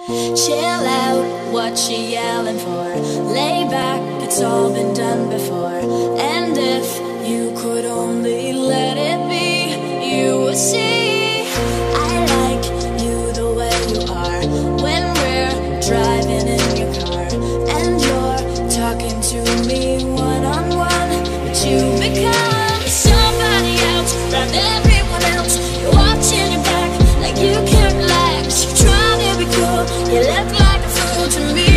Chill out, what you yelling for? Lay back, it's all been done before. And if you could only let it be, you would see I like you the way you are. When we're driving in your car and you're talking to me one-on-one, but you become somebody else around everyone else. You're watching your back like you can't relax. You're trying to be cool, you look like a fool to me.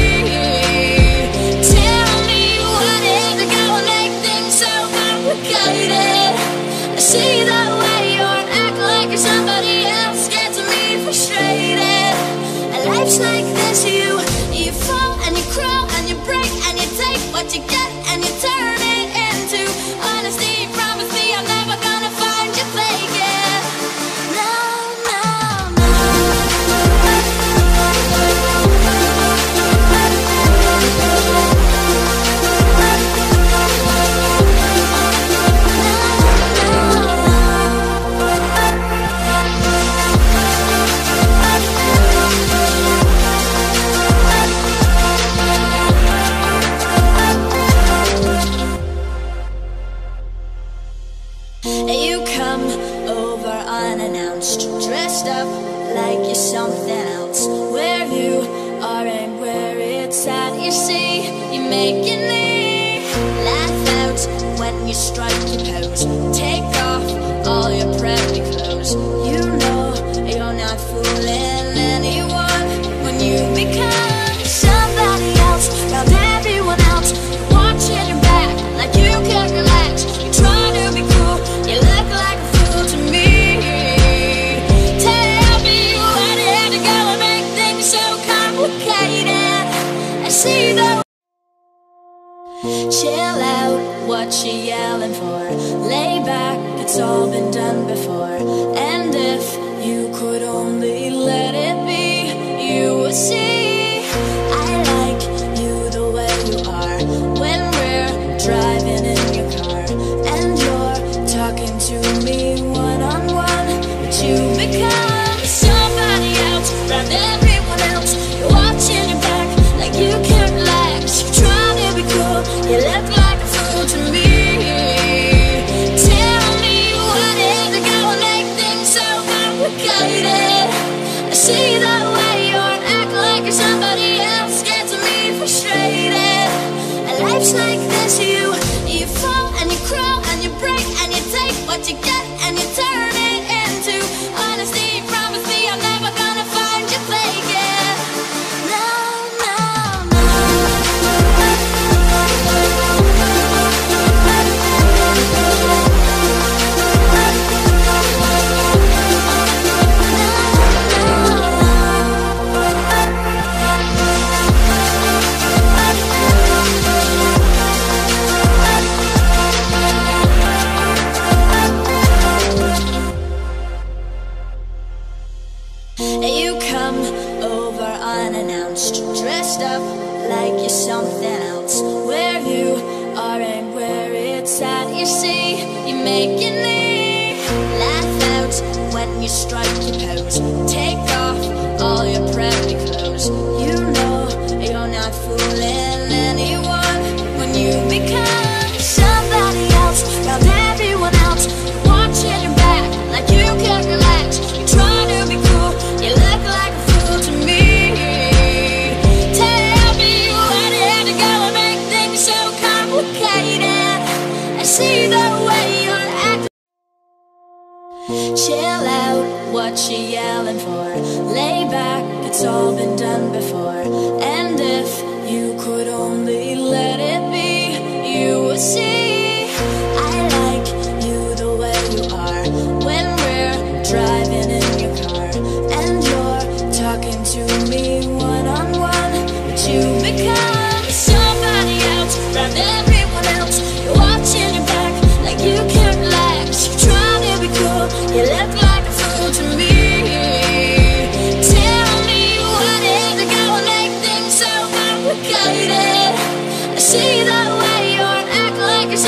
Tell me what is it gonna make things so complicated? I see the way you're acting like you're somebody else gets me frustrated. And life's like this, you fall and you crawl and you break and you take what you get and you turn it into honesty. Promise me I'm never gonna find you fake it. No, no, no. You come over unannounced, dressed up like you're something else. Where you are and where it's at, you see, you're making me laugh out when you strike your pose. Take off all your preppy clothes. You know you're not fooling anyone when you become somebody else around everyone else. You're watching your back like you can't relax. You're trying to be cool, you look like a fool to me. Tell me what had to go and make things so complicated. I see the chill out, what you yelling for? Lay back, it's all been done before. And if you could only let it be, you would see I like you the way you are. When we're driving in your car and you're talking to me one-on-one, but you become somebody else around everyone else. You're watching your back like you can't relax. You're trying to be cool, you look like a fool to me. Tell me what is it gonna make things so complicated? I see the way you're acting like you're somebody else gets me frustrated. And life's like this, you fall and you crawl and you break and you take what you get and you turn it into honesty. Promise me I'm never gonna find you fake it. No, no, no. You come over unannounced, dressed up like you're something else. Where you are and where it's at, you see, you're making me laugh out when you strike your pose. Take off all your preppy clothes. You know you're not fooling anyone when you become somebody else around everyone else. You're watching your back like you can't relax. You're trying to be cool, you look like a fool to me. Tell me what had to go and make things so complicated. I see the way you're acting. Chill out, what you yelling for? Lay back, it's all been done before. And if you could only let it be, you would see I like you the way you are. When we're driving in your car and you're talking to me one-on-one, but you become somebody else around everyone else. You're watching your back like you can't relax. You're trying to be cool, you look like a fool to me. Tell me what is it gonna make things so complicated? I see the way you're acting like you're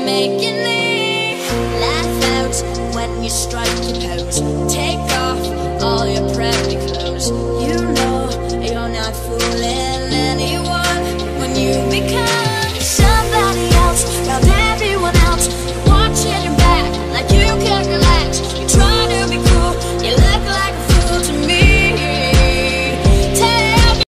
making me laugh out when you strike your pose. Take off all your preppy clothes. You know you're not fooling anyone when you become